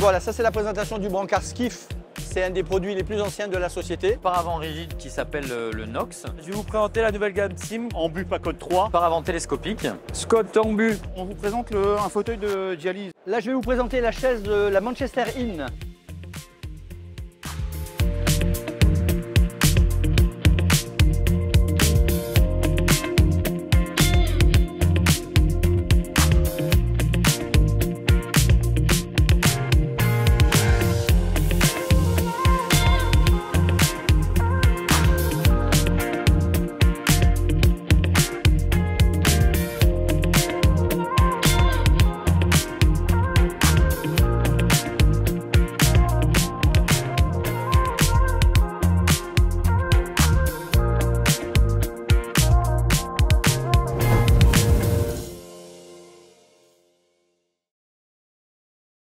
Voilà, ça c'est la présentation du brancard Skiff. C'est un des produits les plus anciens de la société. Paravent rigide qui s'appelle le Nox. Je vais vous présenter la nouvelle gamme Sim en but Pacode 3. Paravent télescopique. Scott en but. On vous présente un fauteuil de dialyse. Là, je vais vous présenter la chaise de la Manchester Inn.